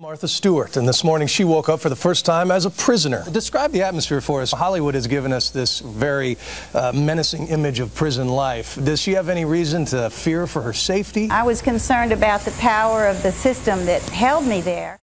Martha Stewart, and this morning she woke up for the first time as a prisoner. Describe the atmosphere for us. Hollywood has given us this very menacing image of prison life. Does she have any reason to fear for her safety? I was concerned about the power of the system that held me there.